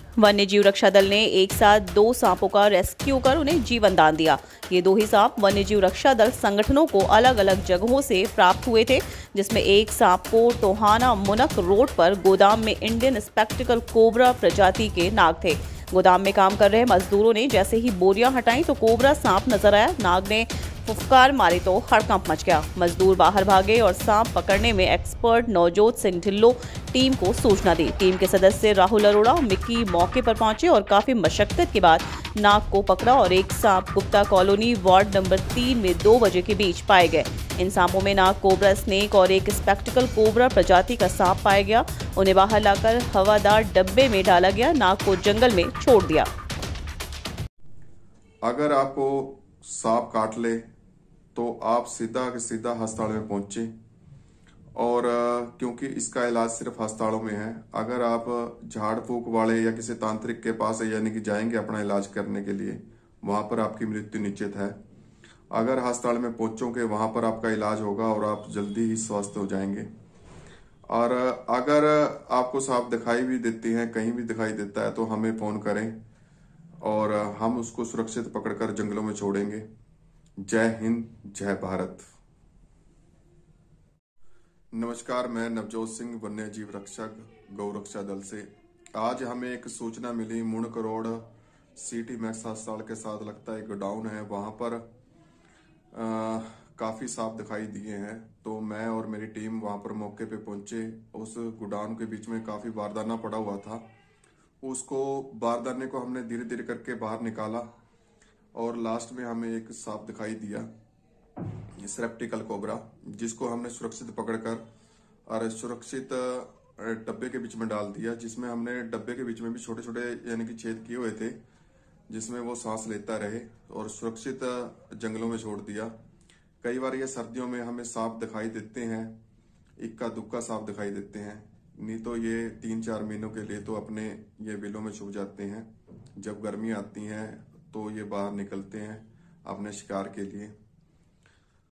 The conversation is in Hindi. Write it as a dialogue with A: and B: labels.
A: वन्य जीव रक्षा दल ने एक साथ 2 सांपों का रेस्क्यू कर उन्हें जीवन दान दिया। ये 2 ही सांप वन्य जीव रक्षा दल संगठनों को अलग अलग जगहों से प्राप्त हुए थे, जिसमें एक सांप को टोहाना मुनक रोड पर गोदाम में इंडियन स्पेक्टिकल कोबरा प्रजाति के नाग थे। गोदाम में काम कर रहे मजदूरों ने जैसे ही बोरियां हटाई तो कोबरा सांप नजर आया। नाग ने फुफकार मारी तो हड़कंप मच गया। मजदूर बाहर भागे और सांप पकड़ने में एक्सपर्ट नवजोत सिंह ढिल्लो टीम को सूचना दी। टीम के सदस्य राहुल अरोड़ा और मिक्की मौके पर पहुंचे और काफी मशक्कत के बाद नाग को पकड़ा और एक सांप गुप्ता कॉलोनी वार्ड नंबर 3 में 2 बजे के बीच पाए गए। इन सांपों में नाग कोबरा स्नेक और एक स्पेक्टिकल कोबरा प्रजाति का सांप पाया गया। उन्हें बाहर लाकर हवादार डब्बे में डाला गया। नाग को जंगल में छोड़ दिया।
B: अगर आपको सांप काट ले तो आप सीधा के सीधा अस्पताल में पहुंचे, और क्योंकि इसका इलाज सिर्फ अस्पतालों में है। अगर आप झाड़ फूक वाले या किसी तांत्रिक के पास यानी कि जाएंगे अपना इलाज करने के लिए, वहां पर आपकी मृत्यु निश्चित है। अगर अस्पताल में पहुंचोगे वहां पर आपका इलाज होगा और आप जल्दी ही स्वस्थ हो जाएंगे। और अगर आपको सांप दिखाई भी देती है, कहीं भी दिखाई देता है, तो हमें फोन करें और हम उसको सुरक्षित पकड़कर जंगलों में छोड़ेंगे। जय हिंद, जय भारत। नमस्कार, मैं नवजोत सिंह, वन्य जीव रक्षक, गौ रक्षा दल से। आज हमें एक सूचना मिली, मुनक रोड सिटी मैक्स अस्पताल के साथ लगता है गोडाउन है, वहां पर काफी सांप दिखाई दिए हैं। तो मैं और मेरी टीम वहां पर मौके पे पहुंचे। उस गोडाउन के बीच में काफी बारदाना पड़ा हुआ था। उसको बारदाने को हमने धीरे धीरे करके बाहर निकाला और लास्ट में हमें एक सांप दिखाई दिया, स्पेक्टिकल कोबरा, जिसको हमने सुरक्षित पकड़कर और सुरक्षित डब्बे के बीच में डाल दिया, जिसमें हमने डब्बे के बीच में भी छोटे छोटे यानी कि छेद किए हुए थे, जिसमें वो सांस लेता रहे, और सुरक्षित जंगलों में छोड़ दिया। कई बार ये सर्दियों में हमें सांप दिखाई देते हैं, इक्का दुक्का सांप दिखाई देते हैं, नहीं तो ये 3-4 महीनों के लिए तो अपने ये बिलों में छुप जाते हैं। जब गर्मी आती है तो ये बाहर निकलते हैं अपने शिकार के लिए।